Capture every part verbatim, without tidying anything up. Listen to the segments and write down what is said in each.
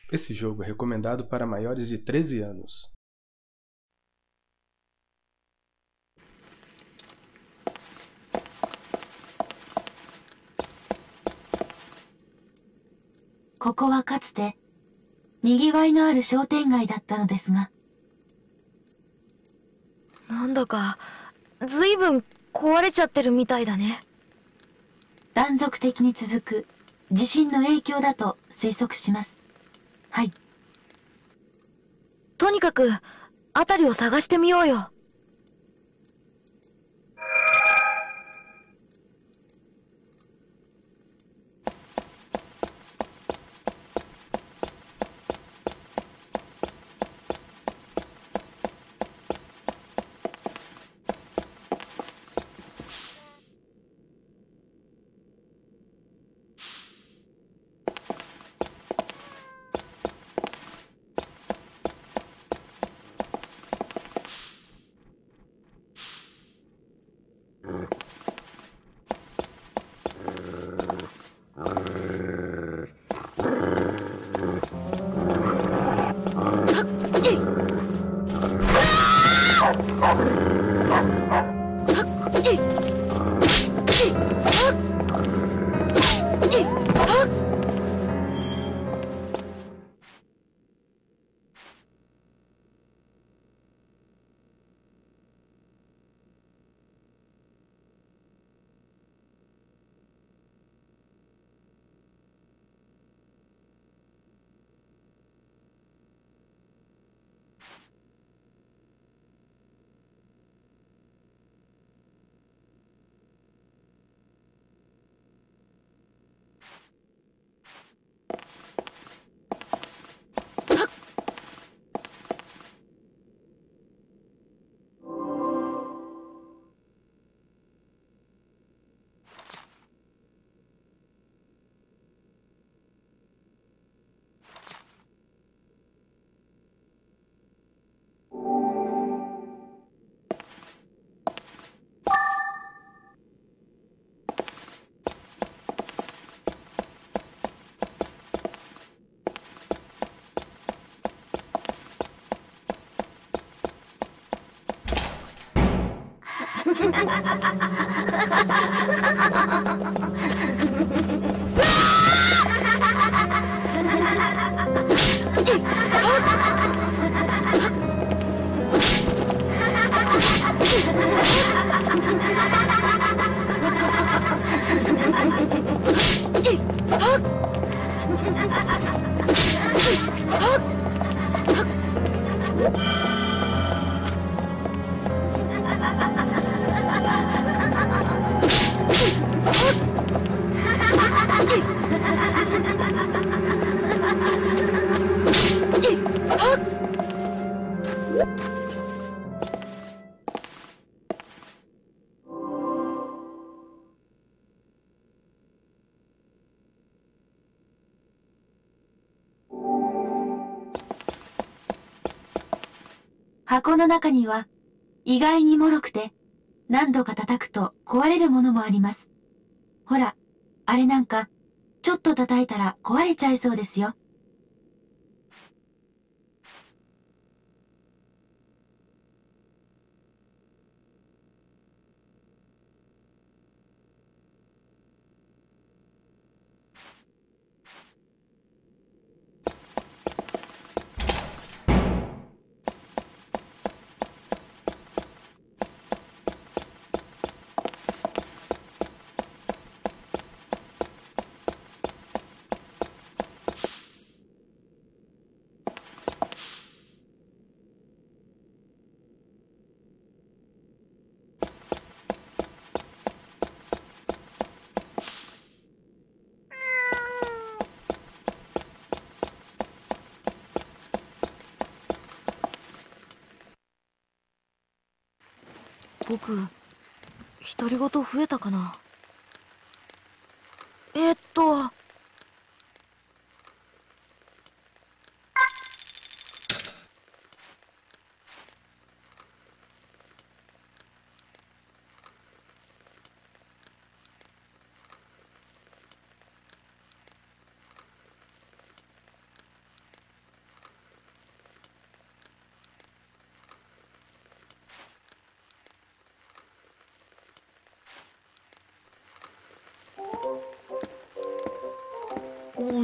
Esse jogo é recomendado para maiores de treze anos. ここはかつてにぎわいのある商店街だったのですが、 なんだかずいぶん壊れちゃってるみたいだね。 断続的に続く地震の影響だと推測します。はい。 とにかく辺りを探してみようよ。 箱の中には意外に脆くて何度か叩くと壊れるものもあります。ほら、あれなんかちょっと叩いたら壊れちゃいそうですよ。 僕、独り言増えたかな。えっと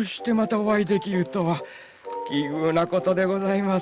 うしてまたお会いできるとは奇遇なことでございます。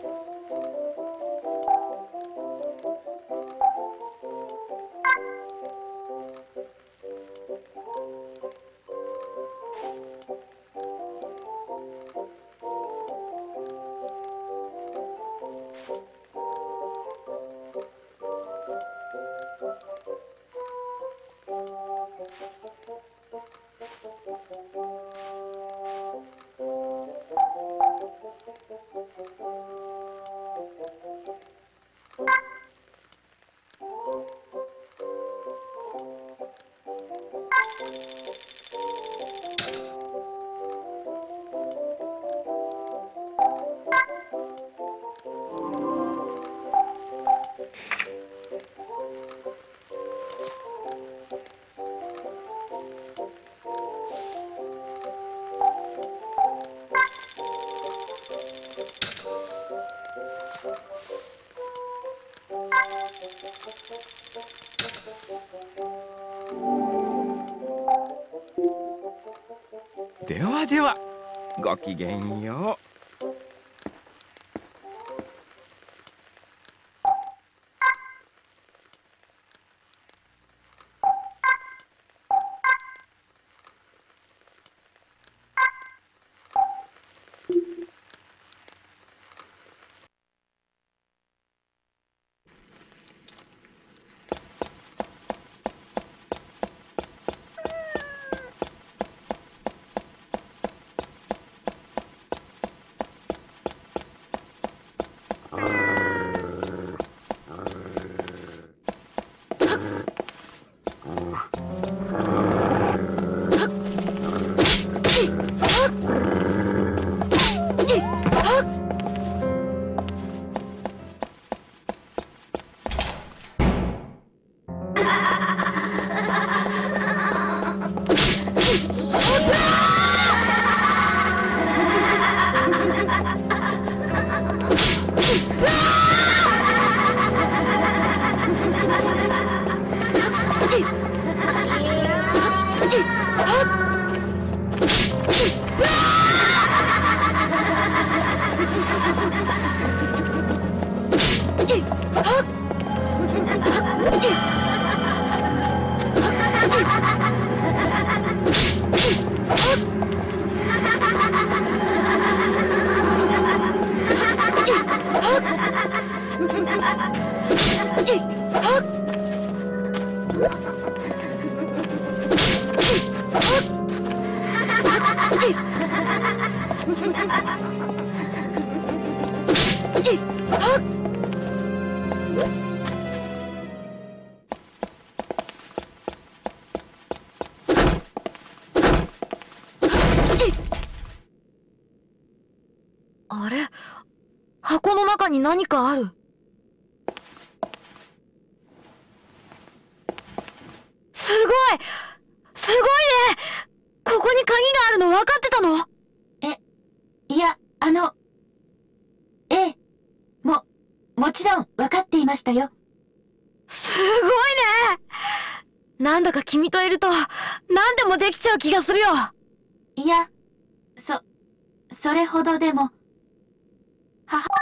ではでは、ごきげんよう。 あれ、箱の中に何かある。すごいすごいね。ここに鍵があるの分かってたの？ え、いや、あの、ええ、も、もちろん分かっていましたよ。 すごいね。なんだか君といると何でもできちゃう気がするよ。 いや、そ、それほどでも。はは。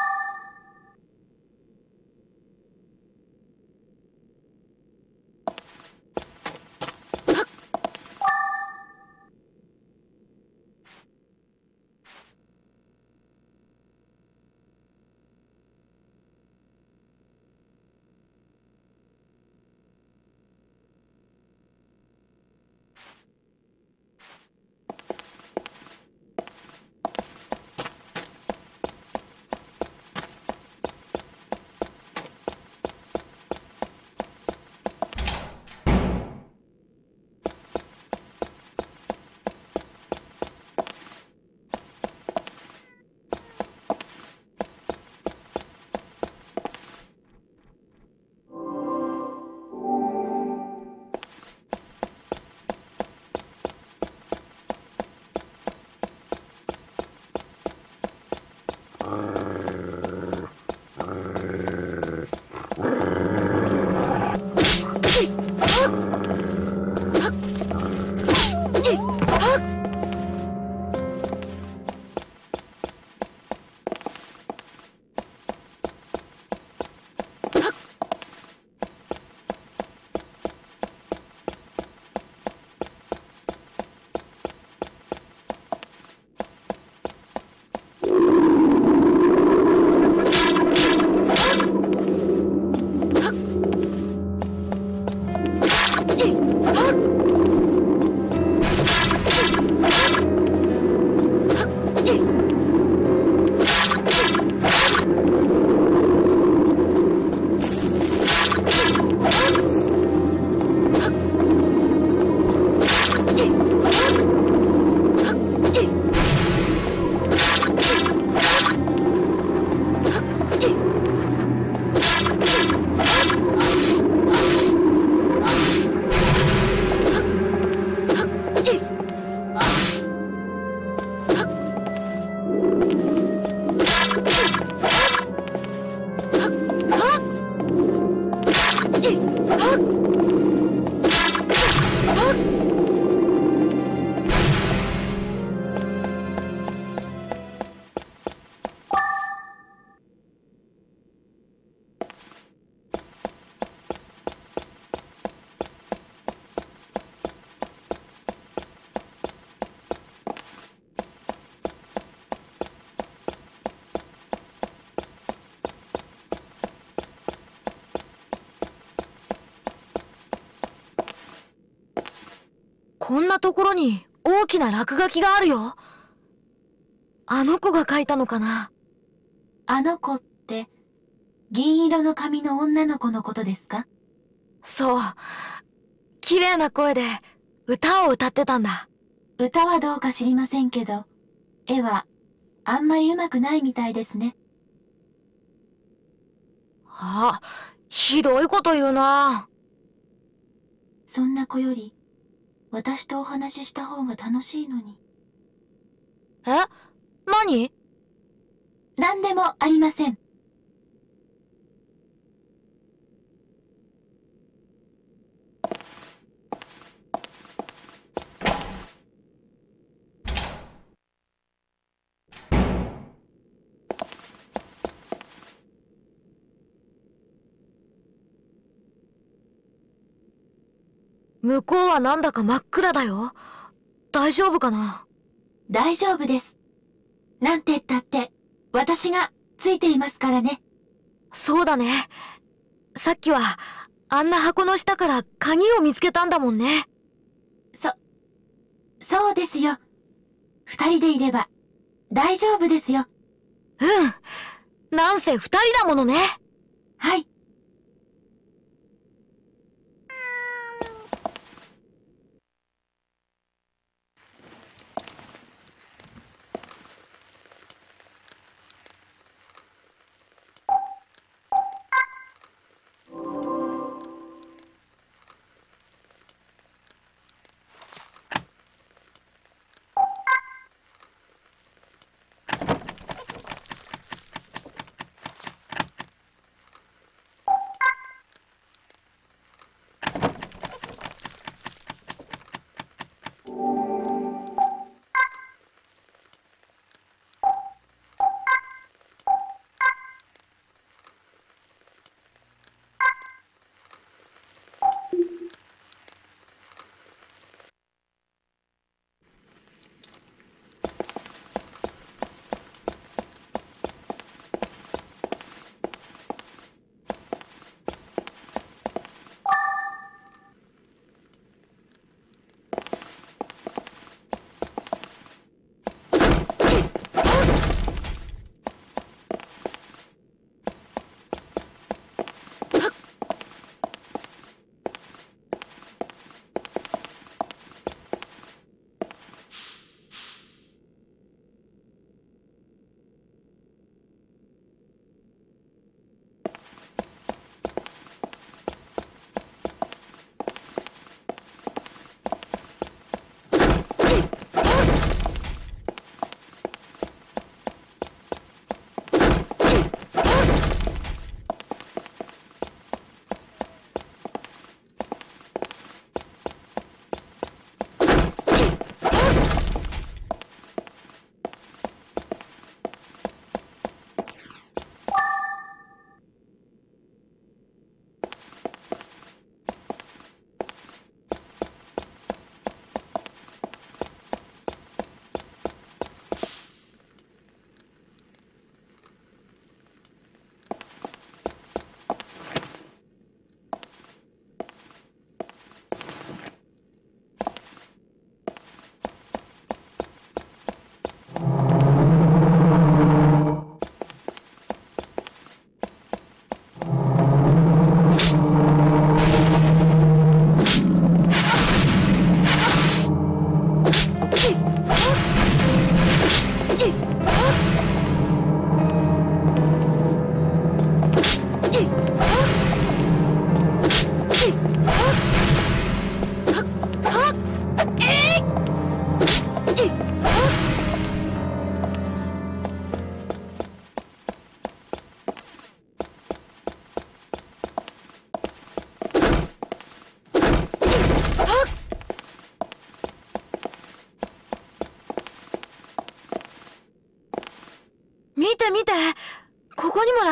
こんなところに大きな落書きがあるよ。あの子が描いたのかな。 あの子って、銀色の髪の女の子のことですか？ そう。綺麗な声で歌を歌ってたんだ。 歌はどうか知りませんけど、絵はあんまり上手くないみたいですね。 あ、ひどいこと言うな。 そんな子より、私とお話しした方が楽しいのに。 え？何？ 何でもありません。 向こうはなんだか真っ暗だよ。大丈夫かな？ 大丈夫です。なんて言ったって、私がついていますからね。 そうだね。さっきは、あんな箱の下から鍵を見つけたんだもんね。 そ、そうですよ。二人でいれば、大丈夫ですよ。 うん。なんせ二人だものね。 はい。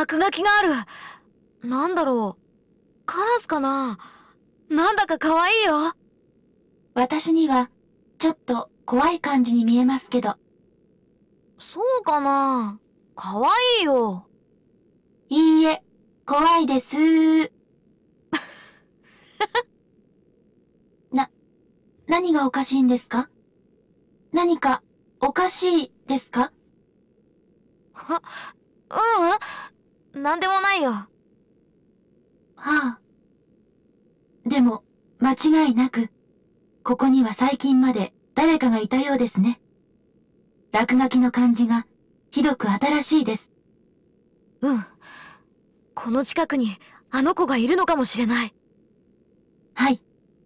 落書きがある。なんだろう。カラスかな。なんだか可愛いよ。 私には、ちょっと怖い感じに見えますけど。 そうかな。可愛いよ。 いいえ、怖いですー。な、何がおかしいんですか？何か、おかしいですか？ は、ううん。なんでもないよ。 はあ。でも、間違いなく、ここには最近まで誰かがいたようですね。落書きの感じが、ひどく新しいです。 うん。この近くにあの子がいるのかもしれない。 はい。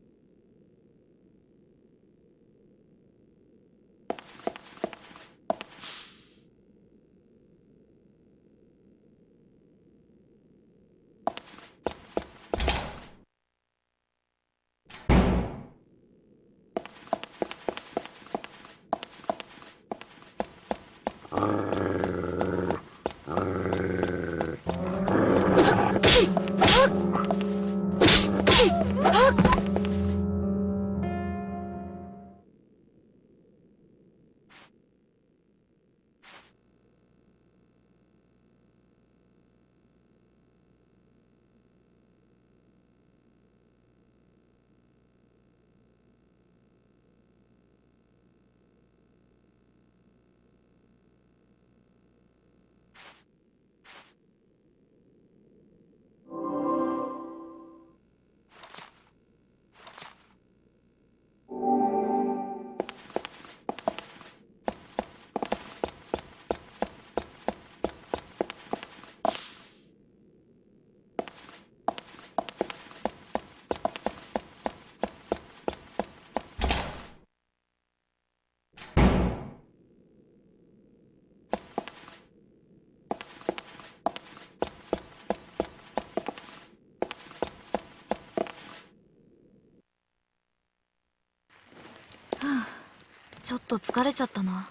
ちょっと疲れちゃったな。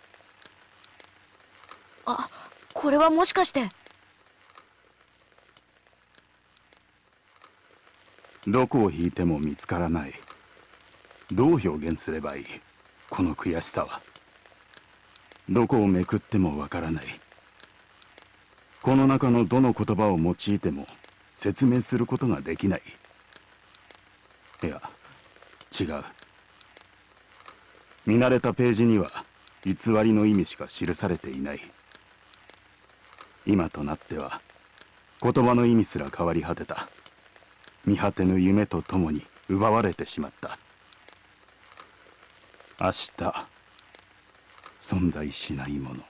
あ、これはもしかして。 どこを引いても見つからない。どう表現すればいい、この悔しさは。どこをめくってもわからない。この中のどの言葉を用いても説明することができない。いや、違う。見慣れたページには偽りの意味しか記されていない。今となっては言葉の意味すら変わり果てた。見果てぬ夢とともに奪われてしまった。明日存在しないもの。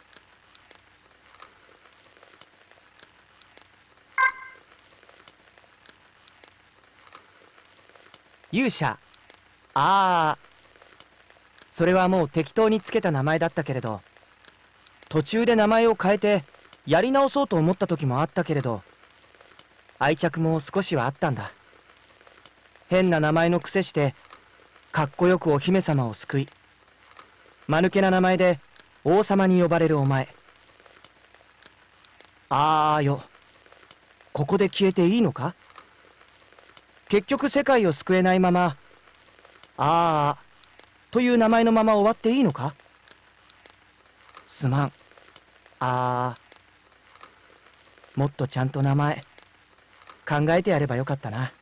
勇者。ああ、それはもう適当につけた名前だったけれど、途中で名前を変えてやり直そうと思った時もあったけれど、愛着も少しはあったんだ。変な名前の癖してかっこよくお姫様を救い、間抜けな名前で王様に呼ばれるお前。ああよ、ここで消えていいのか？結局世界を救えないまま、ああという名前のまま終わっていいのか？すまん。ああ、もっとちゃんと名前考えてやればよかったな。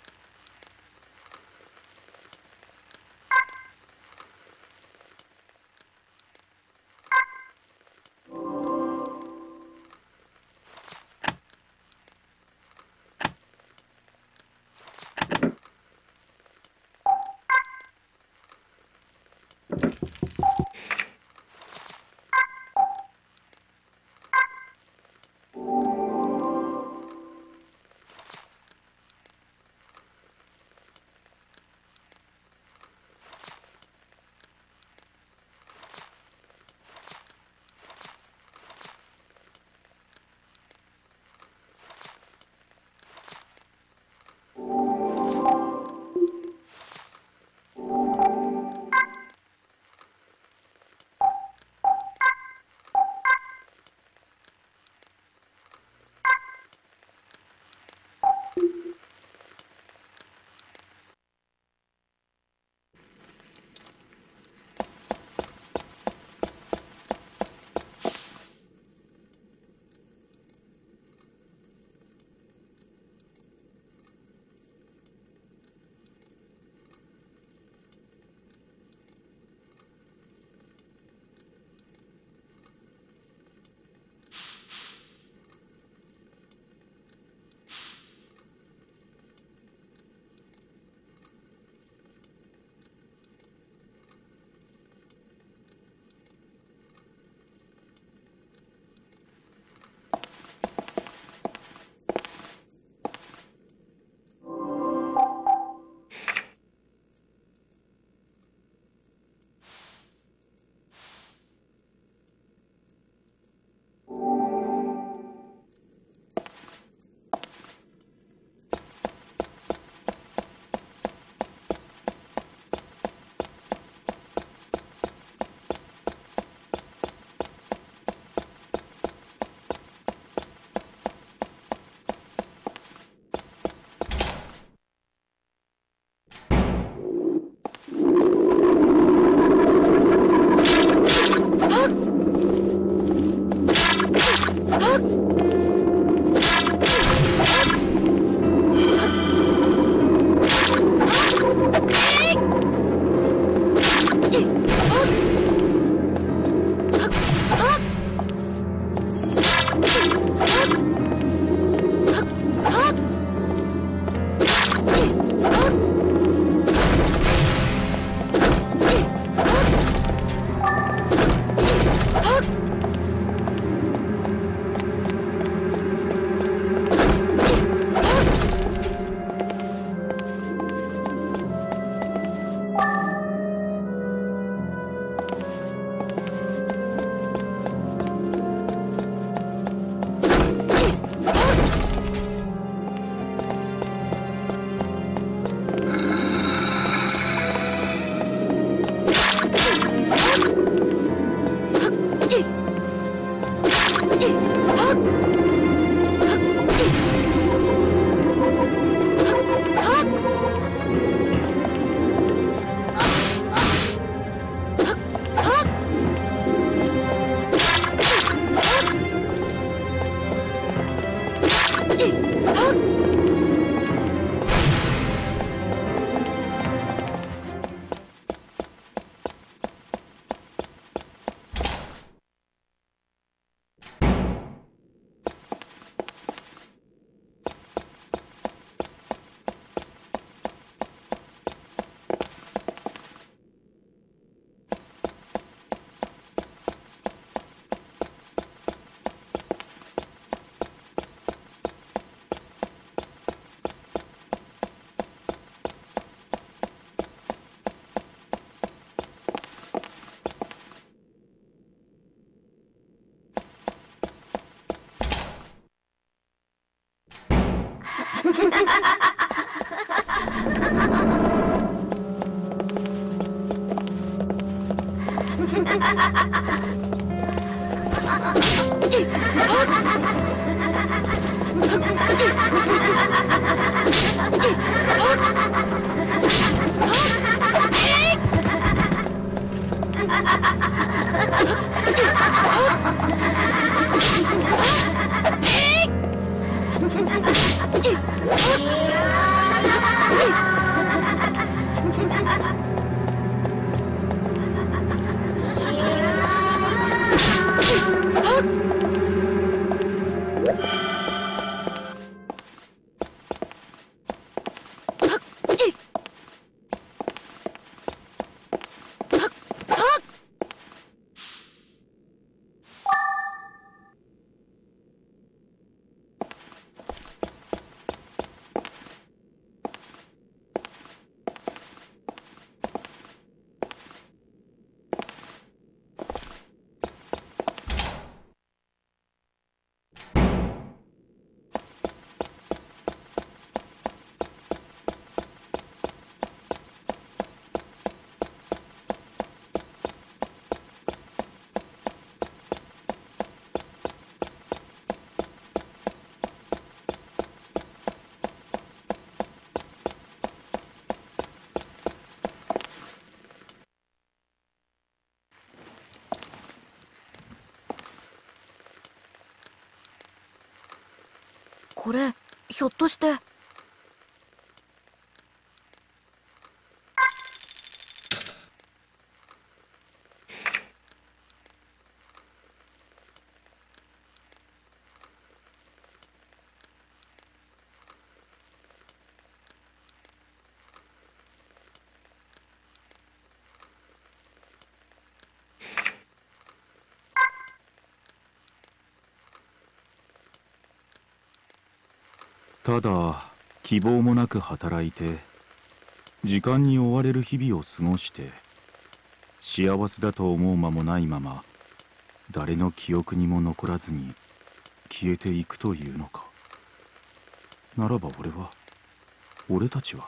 これひょっとして。 ただ希望もなく働いて時間に追われる日々を過ごして幸せだと思う間もないまま誰の記憶にも残らずに消えていくというのか。ならば俺は俺たちは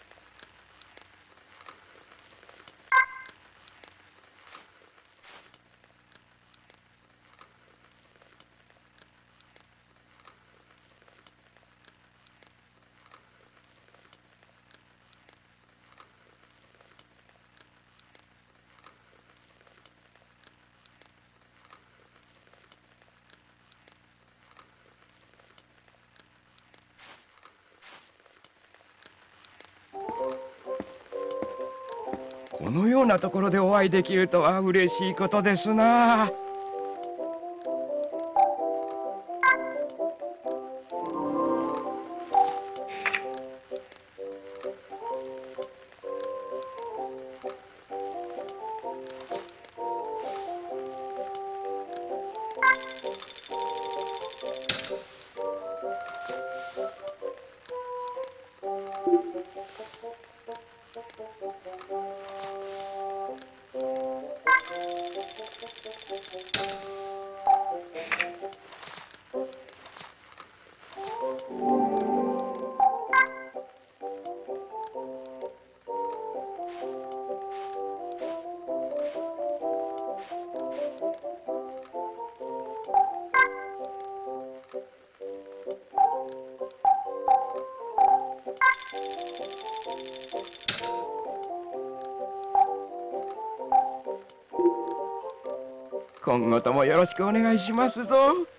このようなところでお会いできるとは嬉しいことですな。今後ともよろしくお願いしますぞ。